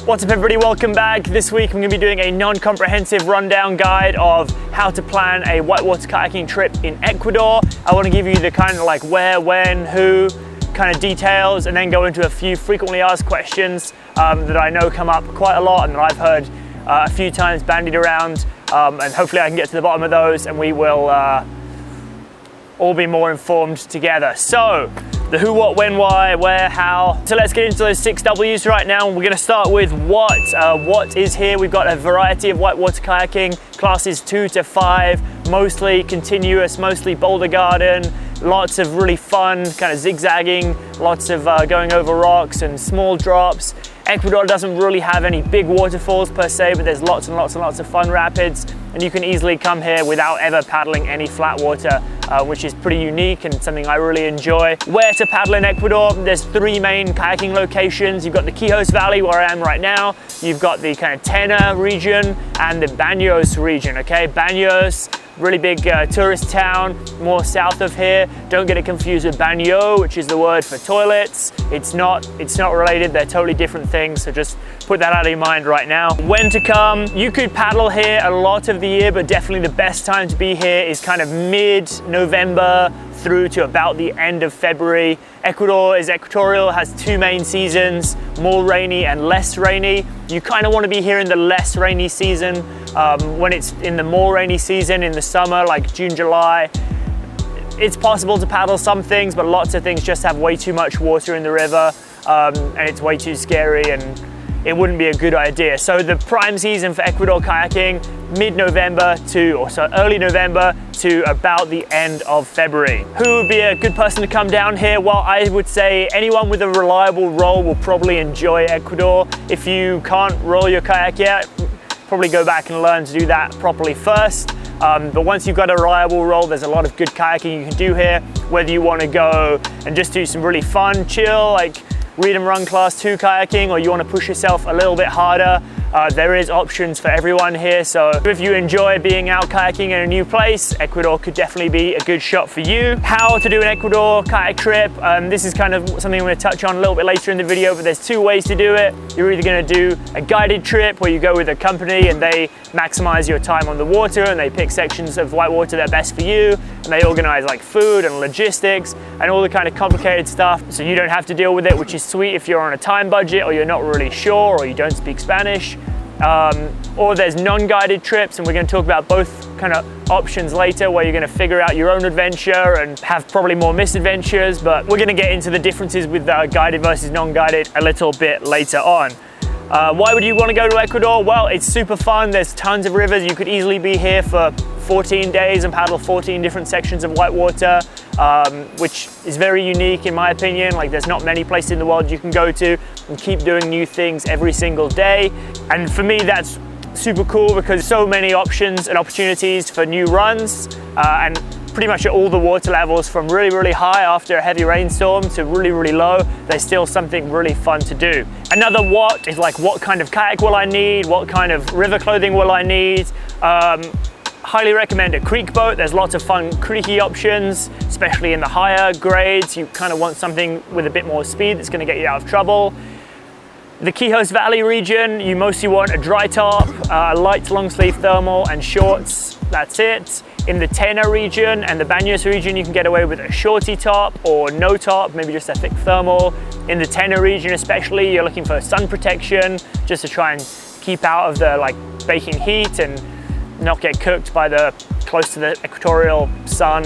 What's up everybody, welcome back. This week I'm going to be doing a non-comprehensive rundown guide of how to plan a whitewater kayaking trip in Ecuador. I want to give you the kind of like where, when, who kind of details, and then go into a few frequently asked questions that I know come up quite a lot and that I've heard a few times bandied around, and hopefully I can get to the bottom of those and we will all be more informed together. So the who, what, when, why, where, how. So let's get into those 6 W's right now. We're gonna start with what. What is here? We've got a variety of whitewater kayaking, classes 2 to 5, mostly continuous, mostly boulder garden, lots of really fun kind of zigzagging, lots of going over rocks and small drops. Ecuador doesn't really have any big waterfalls per se, but there's lots and lots and lots of fun rapids, and you can easily come here without ever paddling any flat water, which is pretty unique and something I really enjoy. Where to paddle in Ecuador? There's 3 main kayaking locations. You've got the Quijos Valley, where I am right now. You've got the kind of Tena region and the Baños region, okay? Baños, really big tourist town, more south of here. Don't get it confused with baño, which is the word for toilets. It's not related, they're totally different things, so just put that out of your mind right now. When to come? You could paddle here a lot of the year, but definitely the best time to be here is kind of mid-November through to about the end of February. Ecuador is equatorial, has 2 main seasons, more rainy and less rainy. You kind of want to be here in the less rainy season. When it's in the more rainy season in the summer, like June, July, it's possible to paddle some things, but lots of things just have way too much water in the river, and it's way too scary and it wouldn't be a good idea. So the prime season for Ecuador kayaking, mid-November or so early November to about the end of February. Who would be a good person to come down here? Well, I would say anyone with a reliable roll will probably enjoy Ecuador. If you can't roll your kayak yet, probably go back and learn to do that properly first. But once you've got a reliable roll, there's a lot of good kayaking you can do here. Whether you want to go and just do some really fun, chill, like read and run class 2 kayaking, or you want to push yourself a little bit harder, there is options for everyone here. So if you enjoy being out kayaking in a new place, Ecuador could definitely be a good shot for you. How to do an Ecuador kayak trip. This is kind of something I'm going to touch on a little bit later in the video, but there's 2 ways to do it. You're either going to do a guided trip where you go with a company and they maximize your time on the water and they pick sections of whitewater that are best for you, and they organize like food and logistics and all the kind of complicated stuff, so you don't have to deal with it, which is sweet if you're on a time budget or you're not really sure or you don't speak Spanish. Or there's non-guided trips, and we're going to talk about both kind of options later, where you're going to figure out your own adventure and have probably more misadventures, but we're going to get into the differences with guided versus non-guided a little bit later on. Why would you want to go to Ecuador? Well, it's super fun. There's tons of rivers. You could easily be here for 14 days and paddle 14 different sections of whitewater, which is very unique in my opinion. Like, there's not many places in the world you can go to and keep doing new things every single day. And for me, that's super cool because so many options and opportunities for new runs, and pretty much at all the water levels, from really, really high after a heavy rainstorm to really, really low, there's still something really fun to do. Another what is like, what kind of kayak will I need? What kind of river clothing will I need? Highly recommend a creek boat. There's lots of fun creeky options, especially in the higher grades. You kind of want something with a bit more speed that's going to get you out of trouble. The Quijos Valley region, you mostly want a dry top, light long sleeve thermal and shorts. That's it. In the Tena region and the Baños region, you can get away with a shorty top or no top, maybe just a thick thermal. In the Tena region especially, you're looking for sun protection, just to try and keep out of the like baking heat and not get cooked by the close to the equatorial sun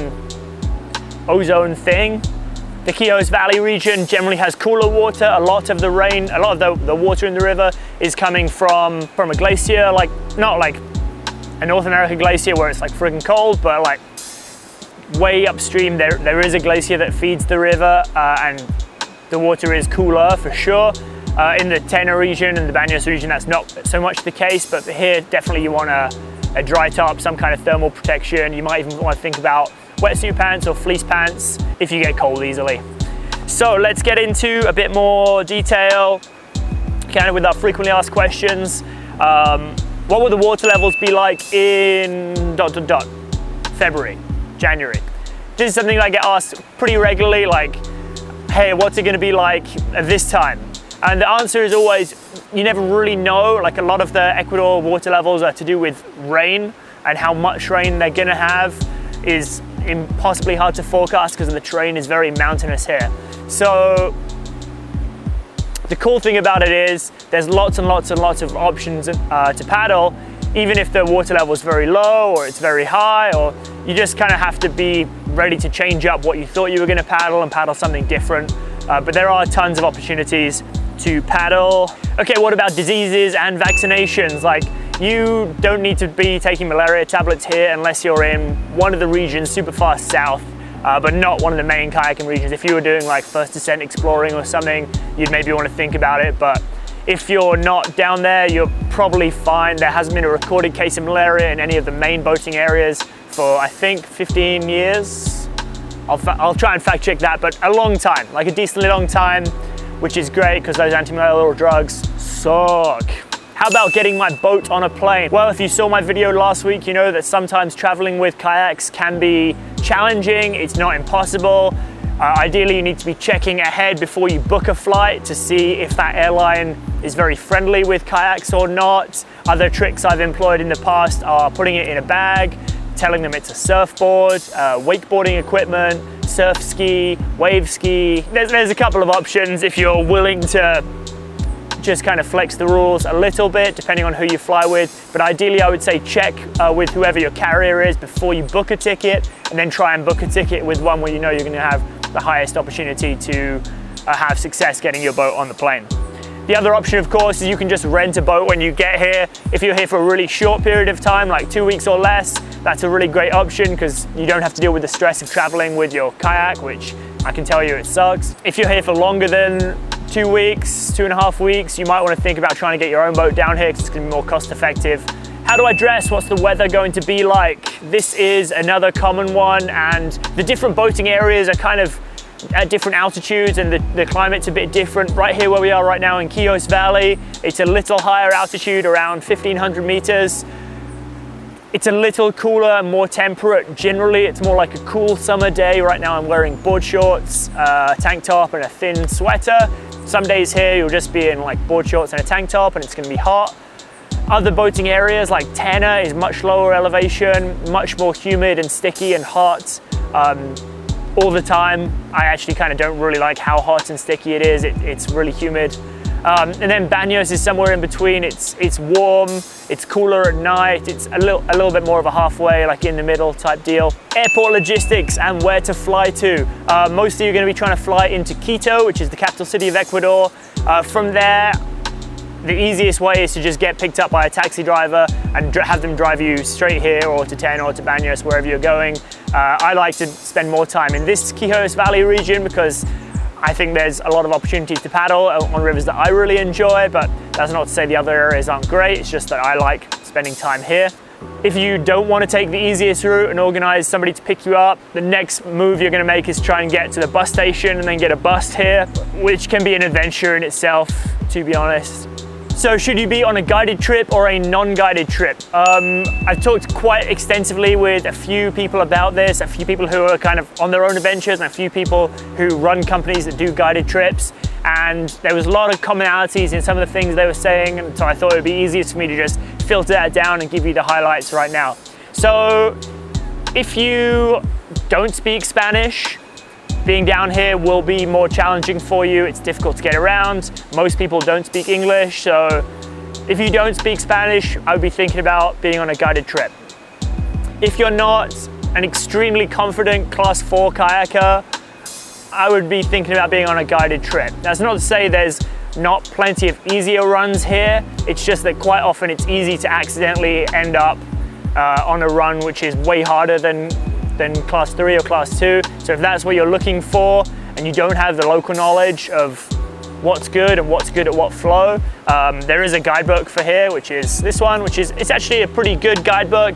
ozone thing. The Quijos Valley region generally has cooler water. A lot of the rain, a lot of the water in the river is coming from a glacier, like not like a North American glacier where it's like friggin' cold, but like way upstream there is a glacier that feeds the river, and the water is cooler for sure. In the Tena region and the Baños region, that's not so much the case, but here definitely you want a dry top, some kind of thermal protection. You might even want to think about wetsuit pants or fleece pants if you get cold easily. So let's get into a bit more detail, kind of with our frequently asked questions. What will the water levels be like in ... February, January? This is something I get asked pretty regularly, like, hey, what's it going to be like at this time? And the answer is always, you never really know. Like a lot of the Ecuador water levels are to do with rain, and how much rain they're gonna have is impossibly hard to forecast because the terrain is very mountainous here. So the cool thing about it is there's lots and lots and lots of options to paddle, even if the water level is very low or it's very high, or you just kind of have to be ready to change up what you thought you were gonna paddle and paddle something different. But there are tons of opportunities to paddle. Okay, what about diseases and vaccinations? Like, you don't need to be taking malaria tablets here unless you're in one of the regions super far south, but not one of the main kayaking regions. If you were doing like first descent exploring or something, you'd maybe want to think about it. But if you're not down there, you're probably fine. There hasn't been a recorded case of malaria in any of the main boating areas for, I think, 15 years. I'll try and fact check that, but a long time, like a decently long time, which is great because those antimalarial drugs suck. How about getting my boat on a plane? Well, if you saw my video last week, you know that sometimes traveling with kayaks can be challenging. It's not impossible. Ideally, you need to be checking ahead before you book a flight to see if that airline is very friendly with kayaks or not. Other tricks I've employed in the past are putting it in a bag, telling them it's a surfboard, wakeboarding equipment, surf ski, wave ski. There's a couple of options if you're willing to just kind of flex the rules a little bit depending on who you fly with. But ideally, I would say check with whoever your carrier is before you book a ticket, and then try and book a ticket with one where you know you're going to have the highest opportunity to have success getting your boat on the plane. The other option, of course, is you can just rent a boat when you get here. If you're here for a really short period of time, like 2 weeks or less, that's a really great option because you don't have to deal with the stress of traveling with your kayak, which I can tell you it sucks. If you're here for longer than 2 weeks, 2.5 weeks, you might want to think about trying to get your own boat down here because it's going to be more cost effective. How do I dress? What's the weather going to be like? This is another common one, and the different boating areas are kind of at different altitudes, and the climate's a bit different. Right here where we are right now in Quijos Valley, it's a little higher altitude, around 1,500 meters. It's a little cooler and more temperate. Generally, it's more like a cool summer day. Right now I'm wearing board shorts, a tank top and a thin sweater. Some days here you'll just be in like board shorts and a tank top and it's gonna be hot. Other boating areas like Tena is much lower elevation, much more humid and sticky and hot all the time. I actually kind of don't really like how hot and sticky it is. It's really humid. And then Baños is somewhere in between. It's warm, it's cooler at night, it's a little bit more of a halfway, like in the middle type deal. Airport logistics and where to fly to. Mostly you're going to be trying to fly into Quito, which is the capital city of Ecuador. From there, the easiest way is to just get picked up by a taxi driver and have them drive you straight here or to Tena or to Baños, wherever you're going. I like to spend more time in this Quijos Valley region because I think there's a lot of opportunities to paddle on rivers that I really enjoy, but that's not to say the other areas aren't great. It's just that I like spending time here. If you don't want to take the easiest route and organize somebody to pick you up, the next move you're going to make is try and get to the bus station and then get a bus here, which can be an adventure in itself, to be honest. So should you be on a guided trip or a non-guided trip? I've talked quite extensively with a few people about this, a few people who are kind of on their own adventures and a few people who run companies that do guided trips. And there was a lot of commonalities in some of the things they were saying, and so I thought it would be easiest for me to just filter that down and give you the highlights right now. So if you don't speak Spanish, being down here will be more challenging for you. It's difficult to get around. Most people don't speak English, so if you don't speak Spanish, I would be thinking about being on a guided trip. If you're not an extremely confident class 4 kayaker, I would be thinking about being on a guided trip. That's not to say there's not plenty of easier runs here. It's just that quite often it's easy to accidentally end up on a run which is way harder than class 3 or class 2. So if that's what you're looking for and you don't have the local knowledge of what's good and what's good at what flow, there is a guidebook for here, which is this one, it's actually a pretty good guidebook,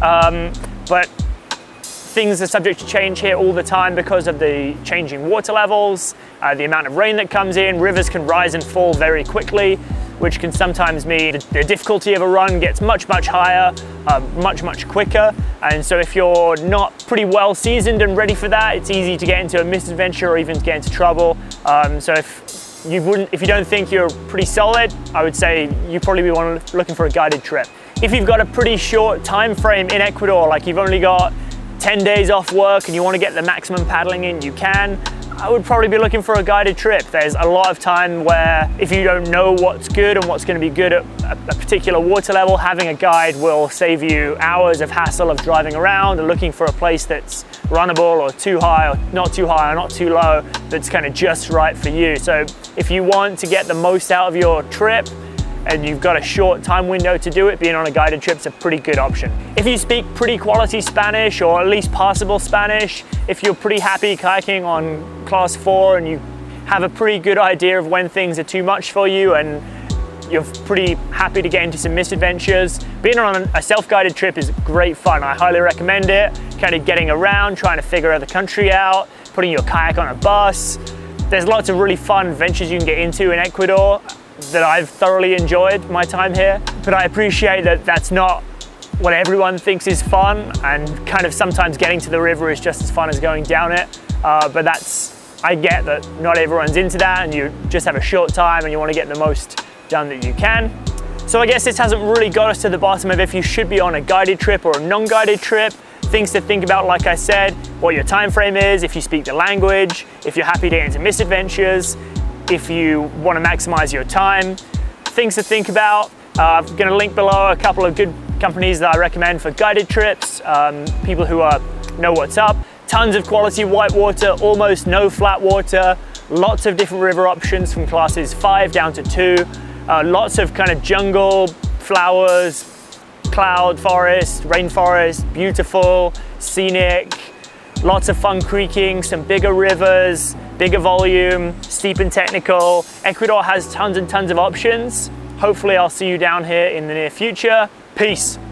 but things are subject to change here all the time because of the changing water levels, the amount of rain that comes in. Rivers can rise and fall very quickly, which can sometimes mean the difficulty of a run gets much higher, much quicker. And so if you're not pretty well seasoned and ready for that, it's easy to get into a misadventure or even to get into trouble. So if if you don't think you're pretty solid, I would say you probably be looking for a guided trip. If you've got a pretty short time frame in Ecuador, like you've only got 10 days off work and you want to get the maximum paddling in you can, I would probably be looking for a guided trip. There's a lot of time where if you don't know what's good and what's going to be good at a particular water level, having a guide will save you hours of hassle of driving around and looking for a place that's runnable or too high or not too low, that's kind of just right for you. So if you want to get the most out of your trip and you've got a short time window to do it, being on a guided trip is a pretty good option. If you speak pretty quality Spanish or at least passable Spanish, if you're pretty happy kayaking on class 4 and you have a pretty good idea of when things are too much for you and you're pretty happy to get into some misadventures, being on a self-guided trip is great fun. I highly recommend it. Kind of getting around, trying to figure the country out, putting your kayak on a bus. There's lots of really fun ventures you can get into in Ecuador that I've thoroughly enjoyed my time here. But I appreciate that that's not what everyone thinks is fun, and kind of sometimes getting to the river is just as fun as going down it. But I get that not everyone's into that and you just have a short time and you want to get the most done that you can. So I guess this hasn't really got us to the bottom of if you should be on a guided trip or a non-guided trip. Things to think about, like I said, what your time frame is, if you speak the language, if you're happy to get into misadventures, if you want to maximize your time. Things to think about. I'm going to link below a couple of good companies that I recommend for guided trips, people who know what's up. Tons of quality whitewater, almost no flat water, lots of different river options from classes 5 down to 2, lots of kind of jungle, flowers, cloud forest, rainforest, beautiful, scenic, lots of fun creeking, some bigger rivers, bigger volume, steep and technical. Ecuador has tons and tons of options. Hopefully I'll see you down here in the near future. Peace.